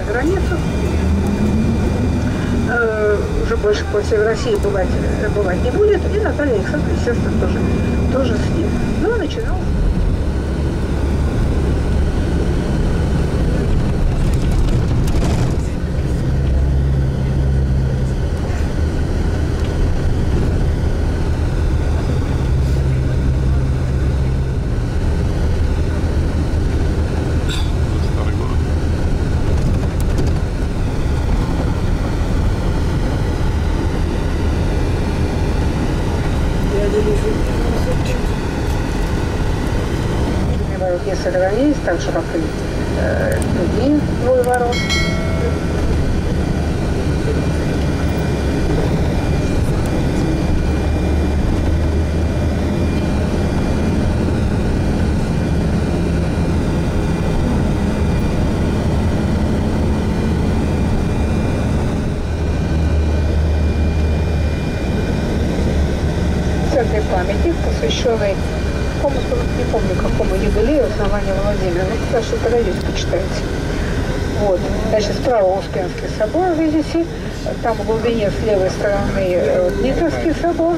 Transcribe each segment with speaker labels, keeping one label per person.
Speaker 1: границу. Уже больше по всей России бывать не будет. И Наталья Александровна, естественно, тоже с ним. Ну, начинал. Есть так же, как и другие двое ворот. Церковь памяти, посвященный не помню, какому юбилею основания Владимира, ну, потому что подойдете, почитайте. Вот. Дальше справа Успенский собор, видите, там в глубине с левой стороны Дмитровский собор.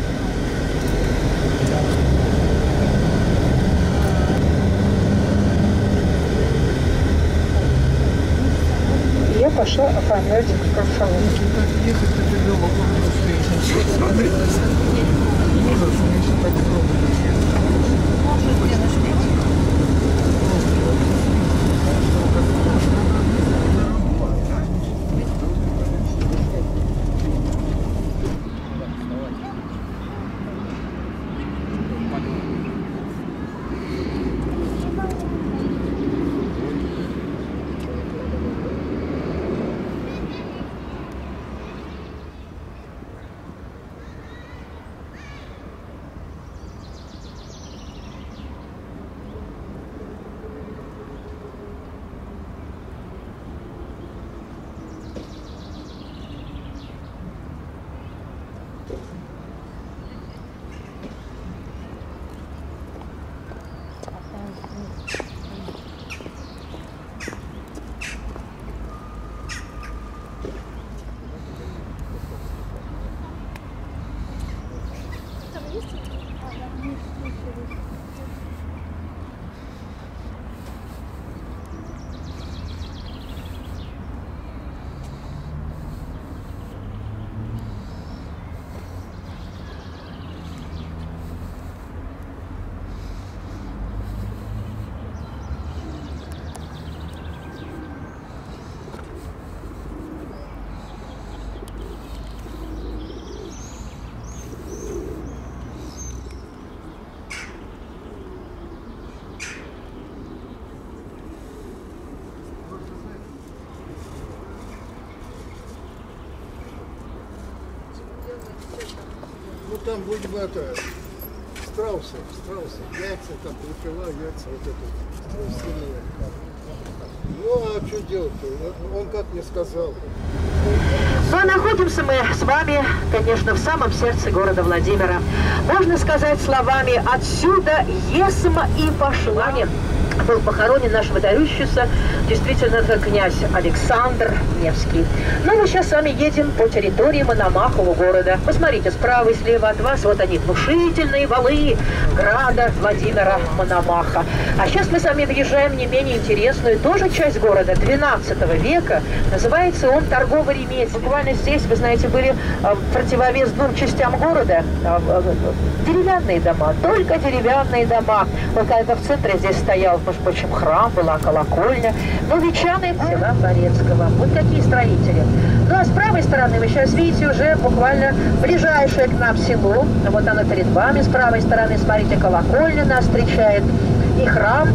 Speaker 1: И я пошла оформлять экскурсовод.
Speaker 2: Ну там будем это, страусы, яйца, там перепела, яйца, вот это, страусиные. Ну а что делать-то? Он как мне сказал.
Speaker 3: Ну а находимся мы с вами, конечно, в самом сердце города Владимира. Можно сказать словами «отсюда есма и пошла». Был похоронен наш выдающийся, действительно, это князь Александр Невский. Но мы сейчас с вами едем по территории Мономахового города. Посмотрите, справа и слева от вас, вот они, внушительные валы града Владимира Мономаха. А сейчас мы с вами въезжаем не менее интересную тоже часть города 12 века. Называется он торгово-ремесленный. Буквально здесь, вы знаете, были противовес двум частям города. Деревянные дома, только деревянные дома. Вот когда в центре здесь стоял, между прочим, храм, была колокольня. Но ветчаные села Борецкого. Вот какие строители. Ну а с правой стороны вы сейчас видите уже буквально ближайшее к нам село. Вот оно перед вами с правой стороны. Смотрите, колокольня нас встречает. И храм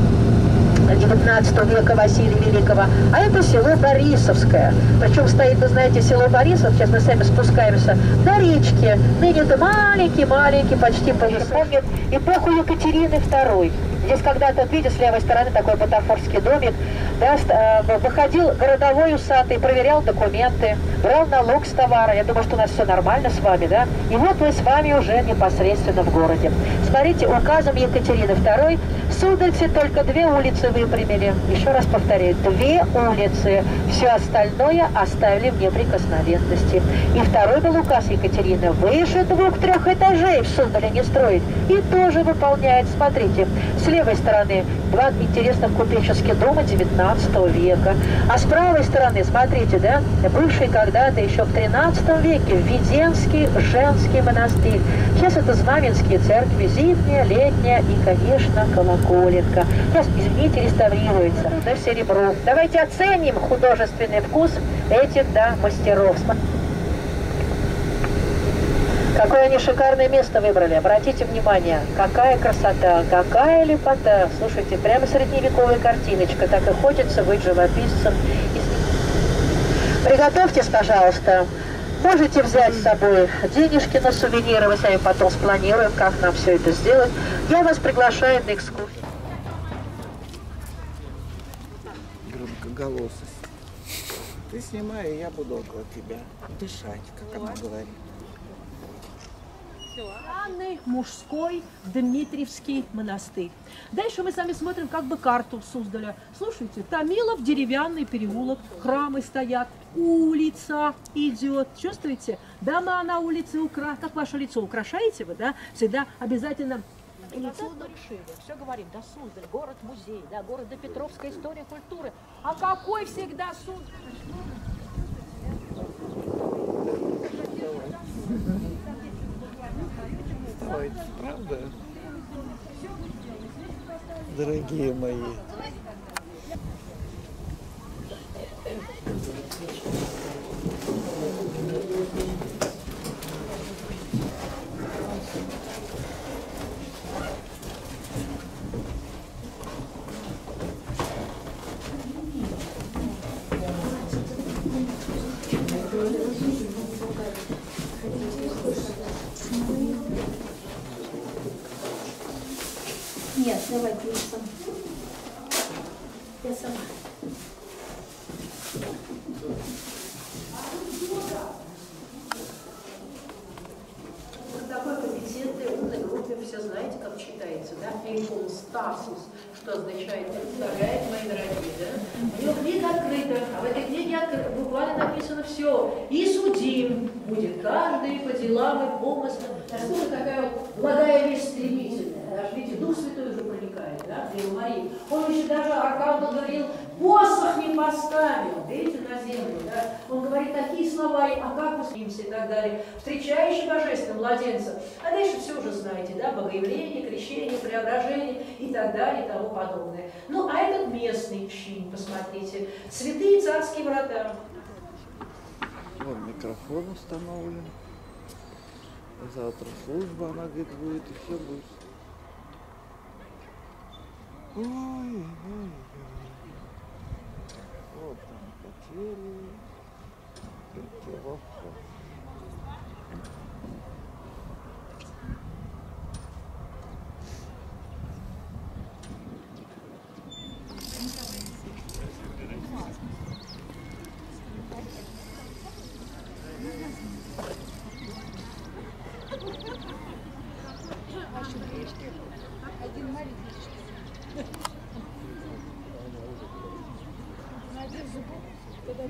Speaker 3: 19 века Василия Великого. А это село Борисовское. Причем стоит, вы знаете, село Борисов. Сейчас мы сами спускаемся до речки. Ныне это маленький, почти помнит эпоху Екатерины II. Здесь когда-то, видите, с левой стороны такой бутафорский домик, да, выходил городовой усатый, проверял документы, брал налог с товара. Я думаю, что у нас все нормально с вами, да? И вот мы с вами уже непосредственно в городе. Смотрите, указом Екатерины II Суздальцы только 2 улицы выпрямили. Еще раз повторяю, 2 улицы. Все остальное оставили в неприкосновенности. И второй был указ Екатерины: выше 2-3 этажей в Суздале не строить. И тоже выполняет. Смотрите, с левой стороны 2 интересных купеческих дома 19 века. А с правой стороны, смотрите, да, бывший когда-то еще в 13 веке Введенский женский монастырь. Сейчас это знаменские церкви, зимняя, летняя и, конечно, колоколенка. Сейчас, извините, реставрируется. Да, серебро. Давайте оценим художественный вкус этих, да, мастеров. Какое они шикарное место выбрали. Обратите внимание, какая красота, какая лепота. Слушайте, прямо средневековая картиночка. Так и хочется быть живописцем. Приготовьтесь, пожалуйста. Можете взять с собой денежки на сувениры. Мы с вами потом спланируем, как нам все это сделать. Я вас приглашаю на экскурсию.
Speaker 4: Громкоголосость. Ты снимай, и я буду около тебя дышать, как она говорит.
Speaker 5: Главный мужской Дмитриевский монастырь. Дальше мы с вами смотрим как бы карту Суздаля. Слушайте, Томилов, деревянный переулок, храмы стоят, улица идет. Чувствуете? Дома на улице как ваше лицо украшаете вы, да? Всегда обязательно. Лицо решили. Все говорим, да, Суздаль, город-музей, да, город до Петровская история культуры. А какой всегда Суздаль?
Speaker 4: Ой, правда? Дорогие мои.
Speaker 5: Нет, давайте я сама. Я сама. Такой компетентный, умной группе все знаете, как читается, да? Эйконстасис, что означает, представляете, мои дорогие, да? У него книга открыта, а в этой книге буквально написано все. И судим будет каждый по делам и помыслам. Что такая вот благая весть стремительная. Даже, видите, Дух Святой уже проникает, да, Деву Марию. Он еще даже, архангел говорил, посох не поставил, видите, на землю, да. Он говорит такие слова, а как мы снимемся и так далее. Встречающий божественного младенца. А дальше все уже знаете, да, богоявление, крещение, преображение и так далее и тому подобное. Ну, а этот местный чин, посмотрите, святые царские врата.
Speaker 4: Вот микрофон установлен. Завтра служба, она говорит, будет, и все будет. Ой, ой, ой. Вот там потери.
Speaker 6: Один маленький. На один зубок, тогда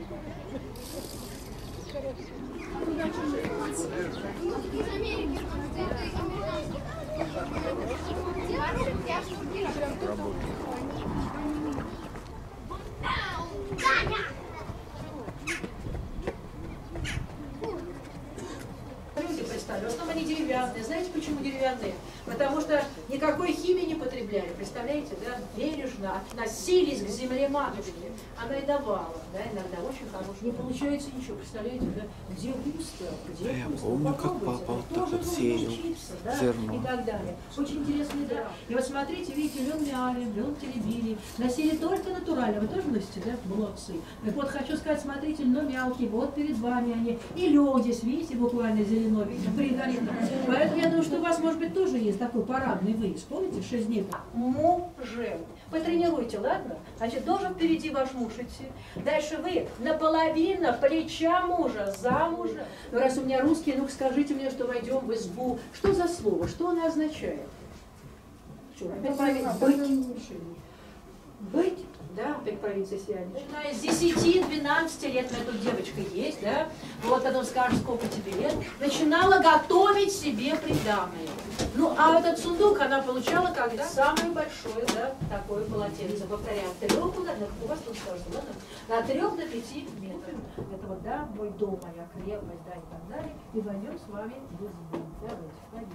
Speaker 5: Люди представляют, но они деревянные. Знаете, почему деревянные? Потому что никакой химии не потребляли, представляете, да? Бережно относились к земле матушки. Она и давала, да, иногда очень хорошо. Не получается ничего, представляете, да? Где густо, где
Speaker 4: Я
Speaker 5: пусто.
Speaker 4: помню, как
Speaker 5: Попробуйте,
Speaker 4: папа вот
Speaker 5: да,
Speaker 4: так
Speaker 5: тоже
Speaker 4: вот
Speaker 5: нужно
Speaker 4: сеял
Speaker 5: учиться, да,
Speaker 4: зерно.
Speaker 5: и так далее. Очень интересный, да. И вот смотрите, видите, лен мяли, лен теребили. Носили только натурально. Вы тоже носите, да? Молодцы. Так вот, хочу сказать, смотрите, льно мялки, вот перед вами они. И лен здесь, видите, буквально зеленой, видите, пригорит. Поэтому я думаю, что у вас, может быть, тоже есть такой парадный выезд, помните, 6 дней? Мужем. Потренируйте, ладно? Значит, должен впереди ваш муж идти. Дальше вы наполовину плеча мужа, за мужа. Ну, раз у меня русский, ну скажите мне, что войдем в избу. Что за слово? Что оно означает? Что, опять правильно? Быть? Да, опять провинция сядет. Начиная с 10-12 лет, у меня тут девочка есть, да? Вот потом скажешь, сколько тебе лет. Начинала готовить себе приданое. Ну, а этот сундук она получала когда? Самое большое, да, такое полотенце. Повторяю, 3 до, у вас тут скажут, ладно? На 3 до 5 метров. Это вот, да, мой дом, моя крепость, да, и так далее. И войдем с вами в избу. Давайте, входите.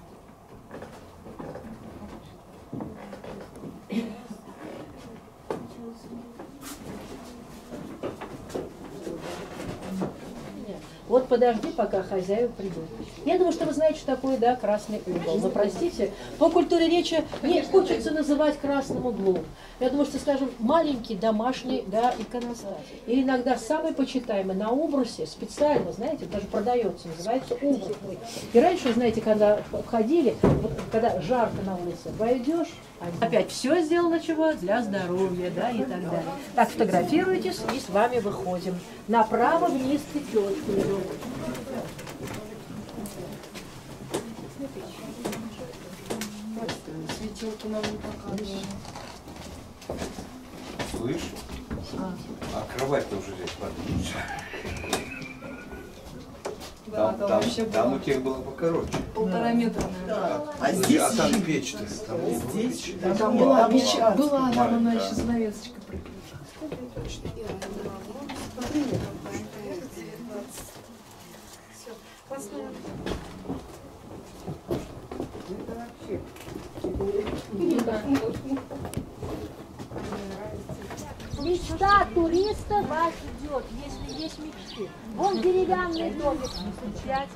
Speaker 5: Вот подожди, пока хозяин придет. Я думаю, что вы знаете, что такое, да, красный угол. Но простите, по культуре речи не хочется называть красным углом. Я думаю, что, скажем, маленький домашний, да, иконостас. И иногда самый почитаемый на Убрусе специально, знаете, даже продается, называется Убрус. И раньше, знаете, когда входили, вот, когда жарко на улице, войдешь, опять все сделано чего? Для здоровья, да, и так далее. Так, фотографируйтесь, и с вами выходим. Направо вниз пятерочку идем.
Speaker 6: Светилку нам не показывали.
Speaker 7: Слышь? А кровать-то уже здесь подвинется.
Speaker 6: Да,
Speaker 7: Там у тех было покороче.
Speaker 6: 1,5 метра, наверное.
Speaker 7: Да. А там печь-то. Здесь?
Speaker 6: Там была печь, была, она еще занавесочкой прикрыта.
Speaker 3: Мечта туриста вас ждет, если есть мечты. Вон деревянный домик, замечательный.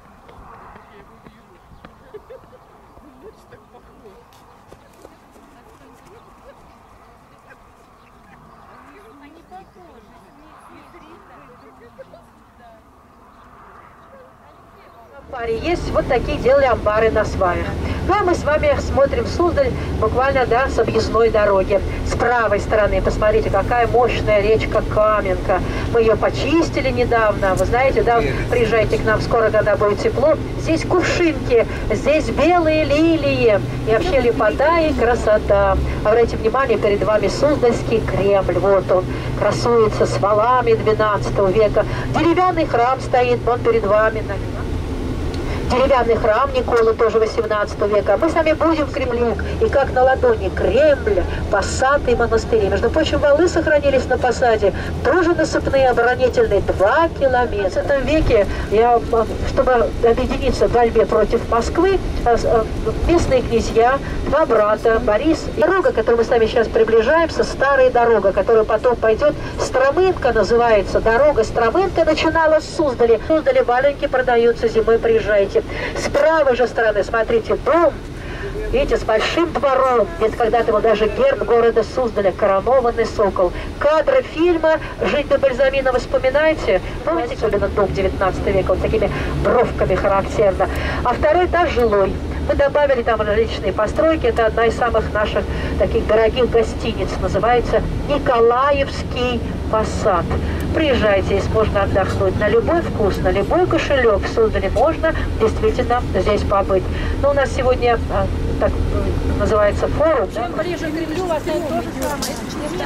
Speaker 3: Есть вот такие делали амбары на сваях. Ну а мы с вами смотрим Суздаль буквально, да, с объездной дороги. С правой стороны, посмотрите, какая мощная речка Каменка. Мы ее почистили недавно, вы знаете, да, приезжайте к нам скоро, когда будет тепло. Здесь кувшинки, здесь белые лилии, и вообще лепота и красота. Обратите внимание, перед вами Суздальский Кремль, вот он, красуется с валами 12 века. Деревянный храм стоит, вон перед вами. Деревянный храм Николы, тоже 18 века. Мы с вами будем в Кремле. И как на ладони Кремль, посад и монастыри. Между прочим, валы сохранились на посаде. Тоже насыпные, оборонительные. 2 километра. В 17 веке, чтобы объединиться в борьбе против Москвы, местные князья, 2 брата, Борис и дорога, к которой мы с вами сейчас приближаемся, старая дорога, которая потом пойдет, Стромынка называется. Дорога Стромынка начиналась с Суздаля. В Суздале валенки продаются, зимой приезжайте. С правой же стороны, смотрите, дом, видите, с большим двором. Ведь когда-то был даже герб города Суздаля, коронованный сокол. Кадры фильма «Жить до Бальзамина» вспоминаете? Помните, особенно дом 19 века, вот такими бровками характерно. А второй этаж жилой. Мы добавили там различные постройки. Это одна из самых наших таких дорогих гостиниц. Называется Николаевский посад. Приезжайте, здесь можно отдохнуть на любой вкус, на любой кошелек. В Суздале можно действительно здесь побыть. Но у нас сегодня так называется форум. Чем ближе к Кремлю, вас то же самое.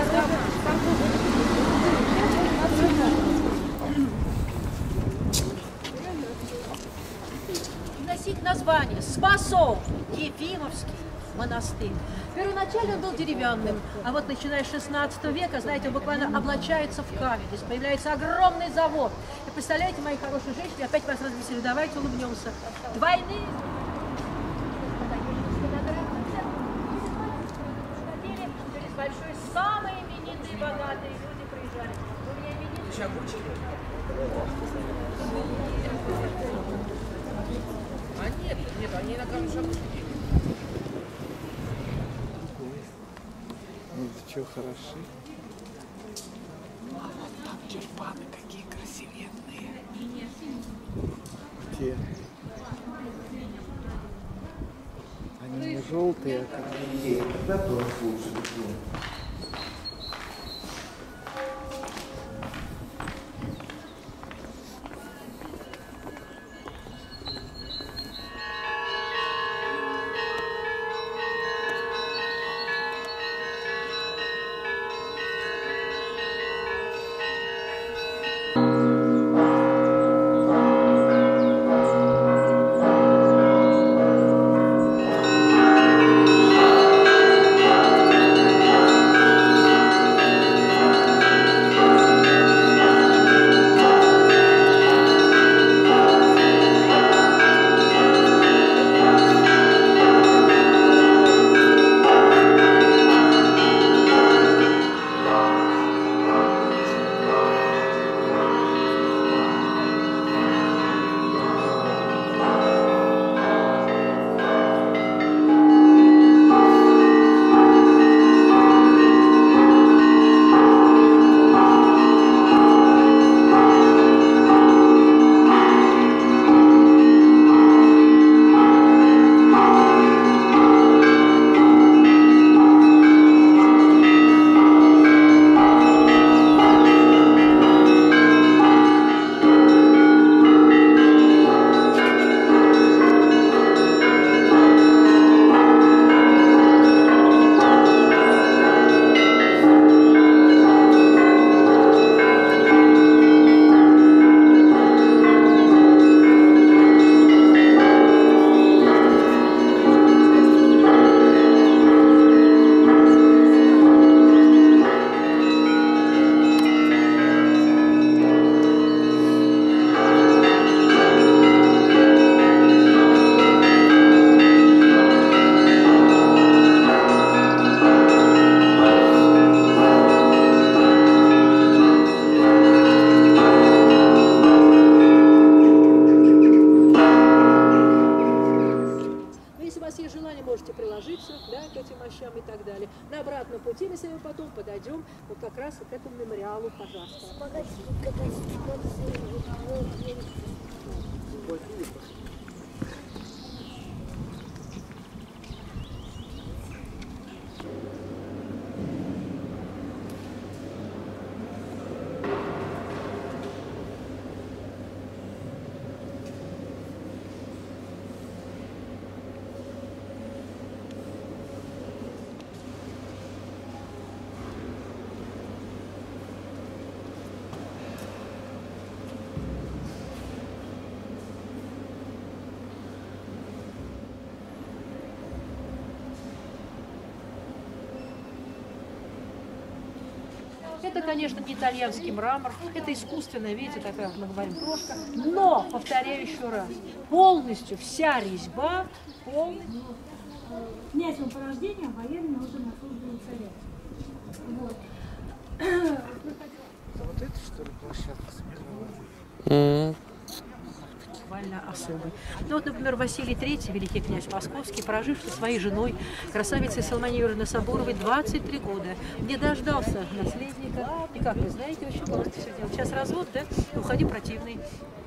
Speaker 3: Носить название Спасов Ефимовский монастырь. Первоначально он был деревянным, а вот начиная с 16 века, знаете, он буквально облачается в камень. Здесь появляется огромный завод. И представляете, мои хорошие женщины, опять вас развеселю, давайте улыбнемся. Двойные... Через большой, самые именитые, богатые люди приезжали. У меня именитые...
Speaker 6: Нет, они на камне шагушки.
Speaker 4: Ну, что, хороши? А вот там тюльпаны какие красивенные. Где? Они желтые.
Speaker 7: Когда тоже лучше.
Speaker 5: и так далее. На обратном пути мы с вами потом подойдем вот как раз к этому мемориалу, пожалуйста. Это, конечно, не итальянский мрамор, это искусственная, видите, такая, мы говорим, крошка. Но, повторяю еще раз, полностью вся резьба полностью.
Speaker 8: Князем по рождению, военный уже на службе у царя. Вот.
Speaker 4: Вот это, что ли, площадка смотрела?
Speaker 5: Буквально особый. Ну вот, например, Василий III, великий князь московский, проживший со своей женой, красавицей Салмане Юрьевной Соборовой, 23 года, не дождался наследника. И как вы знаете, очень просто все делать. Сейчас развод, да? Уходи противный.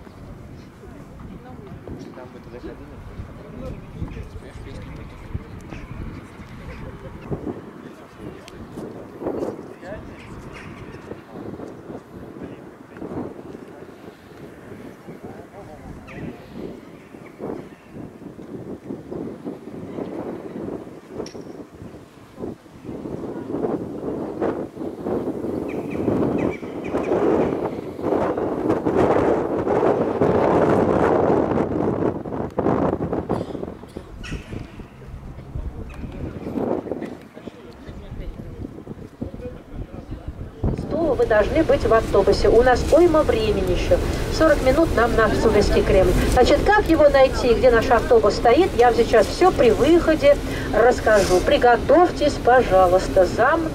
Speaker 5: Вы должны быть в автобусе. У нас уйма времени еще. 40 минут нам на Суздальский Кремль. Значит, как его найти, где наш автобус стоит, я вам сейчас все при выходе расскажу. Приготовьтесь, пожалуйста, за мной.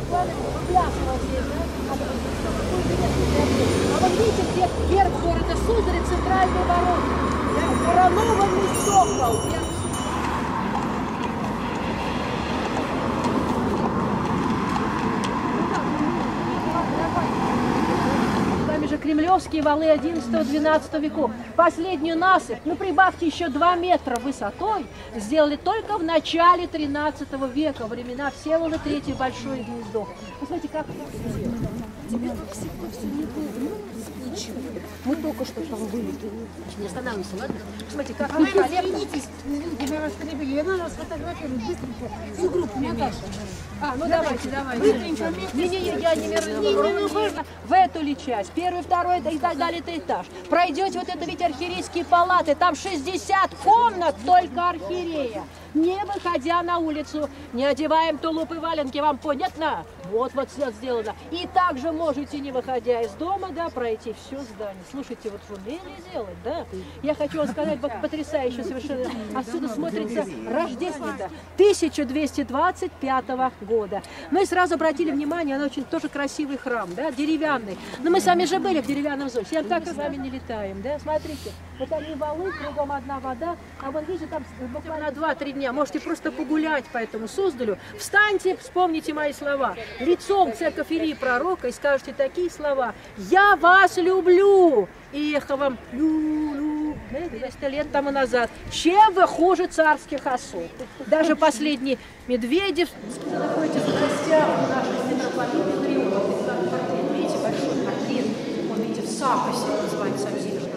Speaker 5: А вот видите, где герб города Суздаля, центральные ворота. Коронованный сокол. кремлевские валы 11-12 веков. Последнюю насыпь, ну прибавьте еще 2 метра высотой, сделали только в начале 13 века, времена Всеволода III Большое Гнездо. Посмотрите, как это сделано. Мы только что там были. Не останавливайся, ладно? Смотрите, как великолепно.
Speaker 8: Вы вас перебили. Я надо сфотографировать быстренько. Всю группу, Наташа.
Speaker 5: Ну давайте. Не-не-не, я не мерзну. В эту ли часть, первый, второй и так далее, это этаж. Пройдете вот это ведь архиерейские палаты, там 60 комнат, только архиерея. Не выходя на улицу, не одеваем тулупы и валенки, вам понятно? Вот все сделано. И также можете, не выходя из дома, да, пройти все здание. Слушайте, вот что умели сделать, да? Я хочу вам сказать, потрясающе совершенно. Отсюда смотрится Рождество 1225 года. Мы сразу обратили внимание, она очень тоже красивый храм, да, деревянный. Но мы сами же были в деревянном ЗОСе, я так и с вами не летаем, да? Смотрите, вот они валы, кругом одна вода, а вот видите, там буквально 2-3 дня можете просто погулять по этому Суздалю. Встаньте, вспомните мои слова. Лицом к церковь Илии Пророка и скажете такие слова: «Я вас люблю!» И эхо вам «лю-лю», 200 лет тому назад. Чем вы хуже царских особ? Даже последний Медведев находитесь в гостях у наших митрополитов Риона. Видите, большой портрет, он, видите, в Сапосе называется одежда.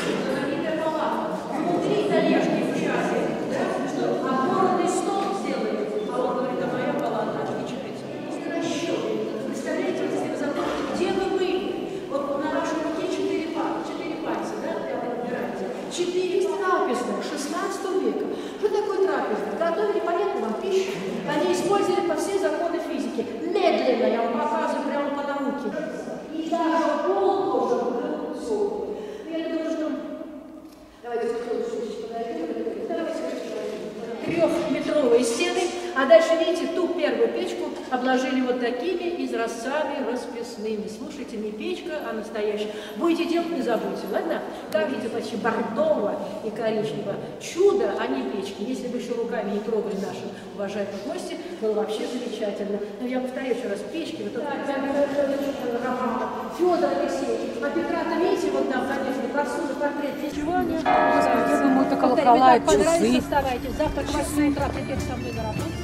Speaker 5: Внутри талежки в часе, да? Огромный стол сделали, а он говорит: а моя палата отвечается. Представляете, если вы запомните, где вы были? Вот на вашей руке 4 пальца, да? 4 трапезных 16 века. Что такое трапеза? Готовили, понятно вам, пищу. Они использовали по всей законы физики. Медленно, я вам показываю прямо по науке. И даже пол тоже был. Я думаю, что... Давайте подойдем. Трехметровые стены. А дальше, видите, ту первую печку обложили вот такими изразцами расписными. Слушайте, не печка, а настоящая. Будете делать, не забудьте, ладно? Как видите, почти бордово и коричнево. Чудо, а не печки. Если бы еще руками не трогали наши уважаемые гости, было вообще замечательно. Но я повторяю еще раз, печки, вот это Федор Алексеевич. А Петра-то, видите, вот там, конечно, посуда, портрет. Чего нет?
Speaker 6: Я думаю, это колокола, часы.
Speaker 5: Оставайтесь. Завтра к 8 утра придете со мной на работу.